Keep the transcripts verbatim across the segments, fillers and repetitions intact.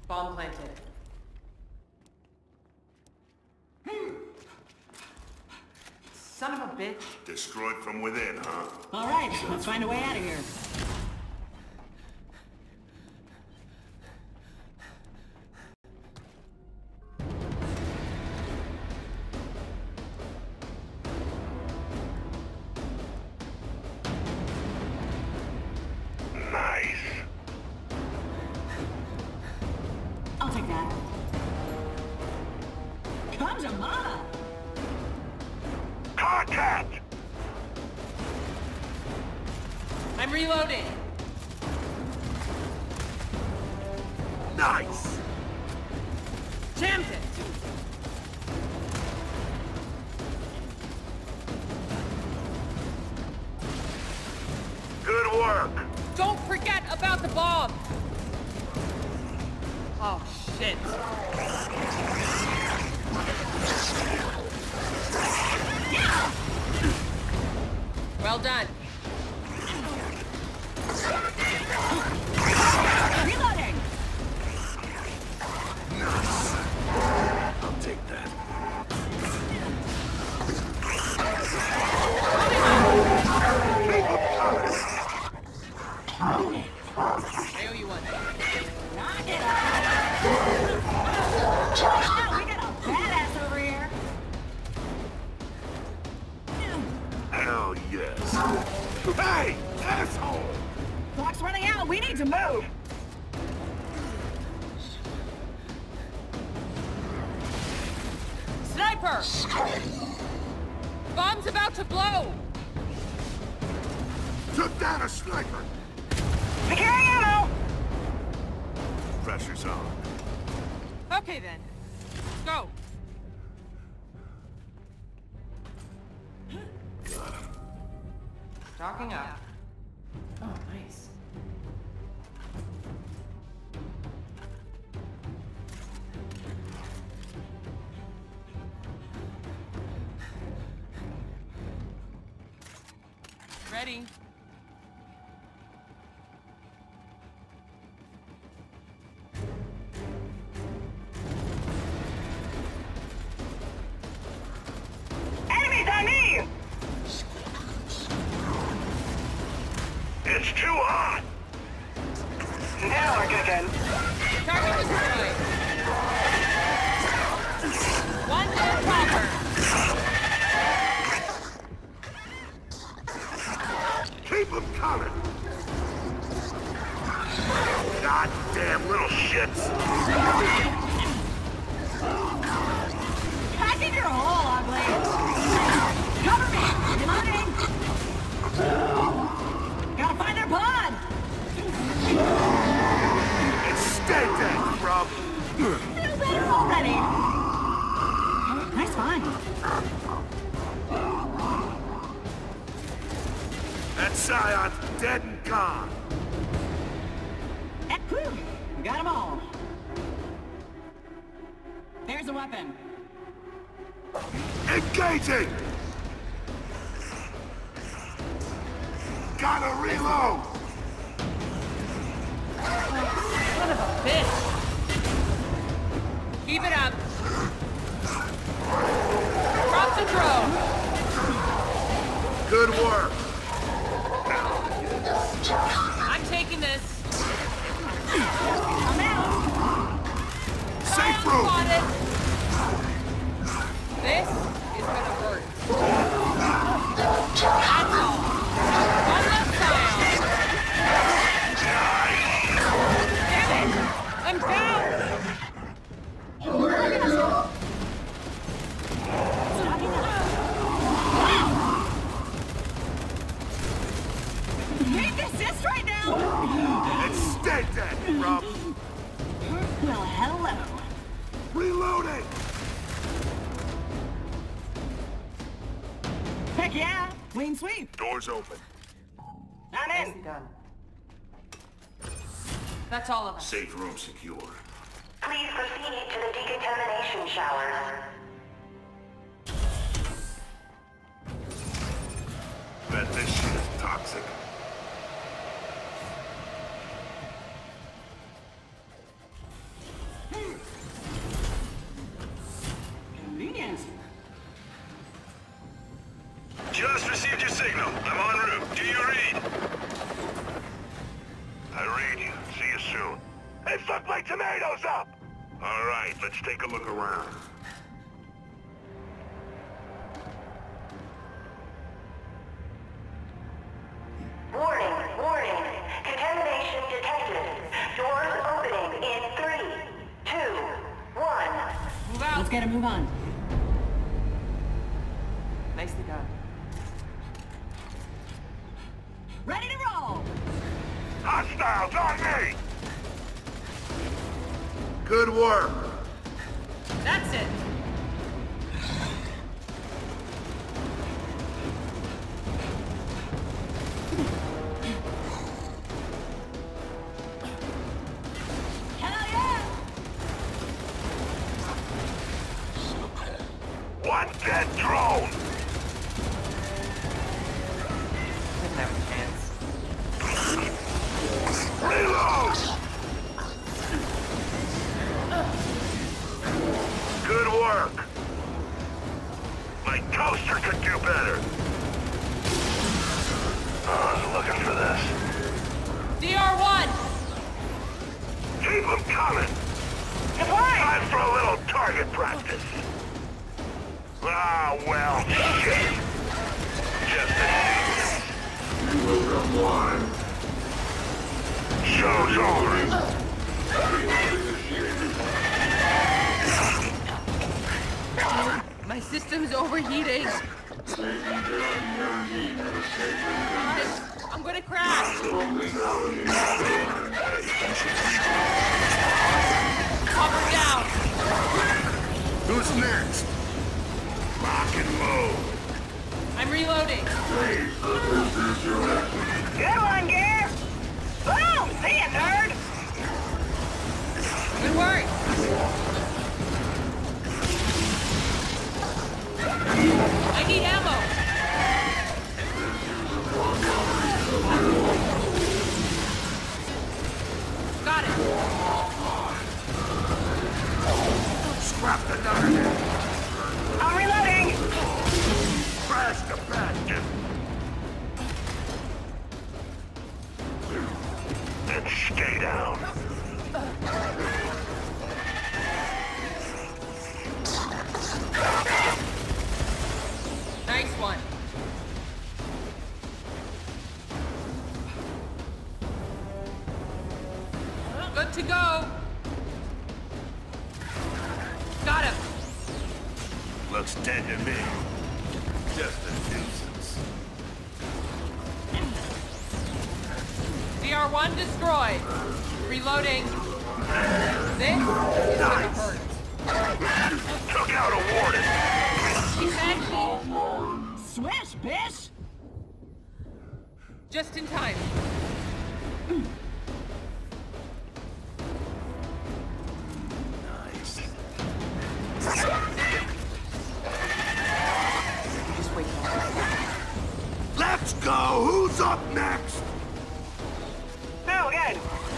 Bomb planted. Son of a bitch. Destroyed from within, huh? All right, let's find a way out of here. Nice. I'll take that. Come to mama! Contact! I'm reloading. Nice! Jammed it. Good work! Don't forget about the bomb. Oh, shit. Well done. Reloading! I'll take that. I owe you one. Knock it off! Wow, we got a badass over here! Hell yes. Hey, asshole! Clock's running out, we need to move! Sniper! Bomb's about to blow! Took down a sniper! Securing ammo! Pressure's on. Okay then. Let's go. Docking up. Oh, nice. Ready. Enemies on me! It's too hot! Now we're cooking. Target destroyed. One dead popper. Keep them coming! Goddamn little shits! Back in your hole, ugly! Cover me! Reloading! Gotta find their pod! It's stay dead, bro! Feel better already! Nice find. That Scion's dead and gone! Eh, whew, we got them all. There's a weapon. Engaging! Gotta reload! Son of a bitch. Keep it up. Drop the drone. Good work! I'm taking this. I'm out. Safe room! Spotted. This is gonna hurt. That's all. One left side. Damn it! I'm down! Need the assist right now! It's stay dead, bro! Well, hello. Reloading! Heck yeah! Clean sweep. Doors open. I'm Nicely in. done. That's all of us. Safe room secure. Please proceed to the decontamination showers. Bet this shit is toxic. Received your signal. I'm en route. Do you read? I read you. See you soon. Hey, fuck my tomatoes up! All right, let's take a look around. Warning, warning. Contamination detected. Doors opening in three, two, one. Move out. Let's get a move on. Nicely done. Ready to roll! Hostiles on me! Good work. That's it. Hell yeah! One dead drone! Didn't have a chance. Reload! Good work. My toaster could do better. Oh, I was looking for this. D R one! Keep them coming. Time for a little target practice. Ah, well, shit. Just a You will reply. Show's over. My system's overheating. Guys, I'm gonna crash. Cover down. Who's next? Lock and load. I'm reloading. Good one, Gear. Boom! See ya, nerd. Good work. I need ammo. Got it. Scrap the nugget. I'm reloading. Crash the basket. And stay down. Nice one. Good to go. Got him. Looks dead to me. Just a nuisance. D R one destroyed. Reloading. This is gonna hurt. Took out a warden. Defend. Swish, bish! Just in time. Nice. Just wait. Let's go! Who's up next? No, good.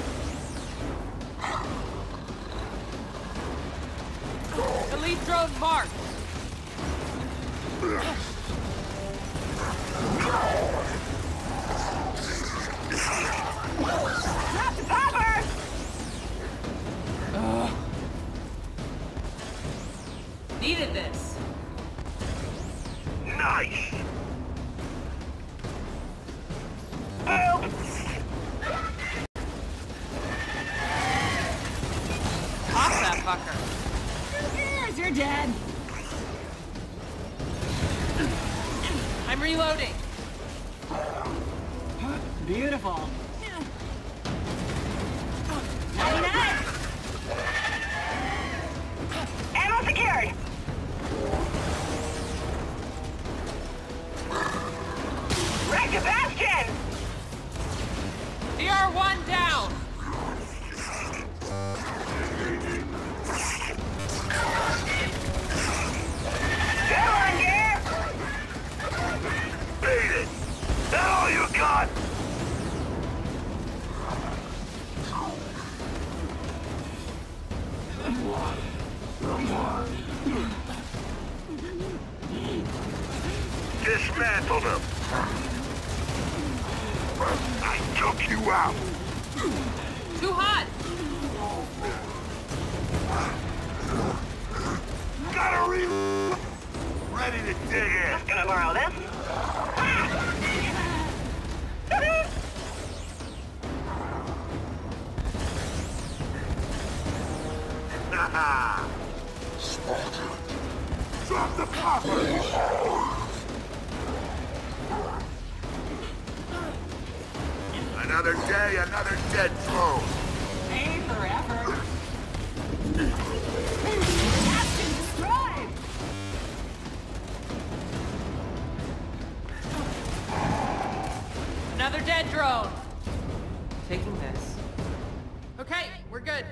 Elite drone marked. Drop the popper! Needed this. Nice! Boom! Pop that fucker. Here's you're dead. I'm reloading. Beautiful. ninety-nine! Ammo secured! Wreck the bastion! D R one down. Good one, Gear! Beat it! That all you got? drop. Too hot! Gotta re... Ready to dig in. Just gonna borrow this. Haha. Drop the copper. Another day, another dead drone. Aim for effort. That's been destroyed. Another dead drone. Taking this. Okay, we're good.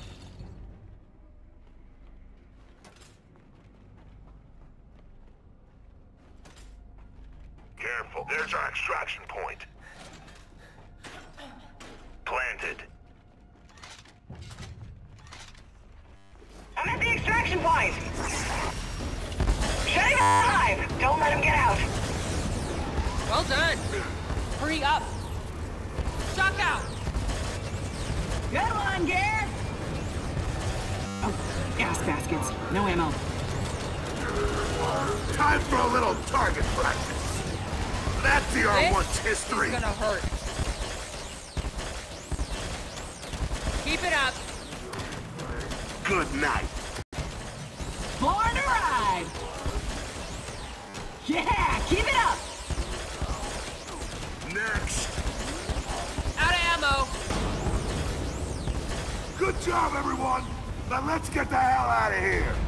Careful, there's our extraction point. Planted. I'm at the extraction point. Shut him alive. Don't let him get out. Well done. Hurry up. Shock out. Good one, Garrett. Oh, gas baskets. No ammo. Time for a little target practice. That's the R one's history. It's gonna hurt. Keep it up. Good night. Born to ride. Yeah, keep it up. Next. Out of ammo. Good job, everyone. Now let's get the hell out of here.